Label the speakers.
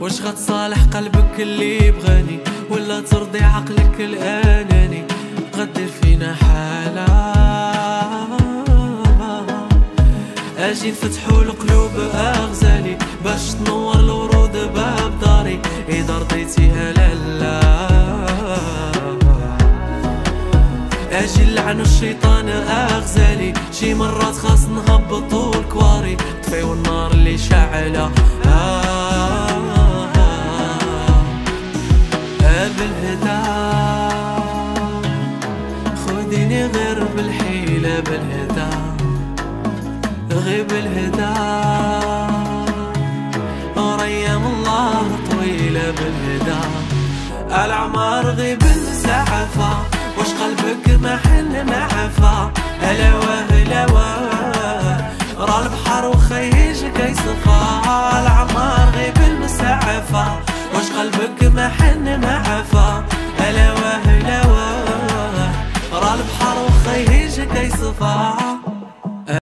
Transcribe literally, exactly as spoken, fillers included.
Speaker 1: واش غتصالح قلبك اللي بغاني ولا ترضي عقلك الاناني؟ غدير فينا حالة اجي نفتحو القلوب اغزالي باش تنور الورود باب داري اذا رضيتيها لالا. اجي نلعنو الشيطان اغزالي شي مرات خاص نهبطو الكواري طفيو النار اللي شاعلة آه بالهدى خديني غير بالحيلة بالهدى غير بالهدى وريم الله طويلة بالهدى العمار غيب المسعفة واش قلبك ما حن ما عفا هلا وهلا واه راه البحر وخيج كيصفى العمار غيب المسعفة واش قلبك ما حن ما عفا هلا وهلا واه راه البحر وخيج كيصفى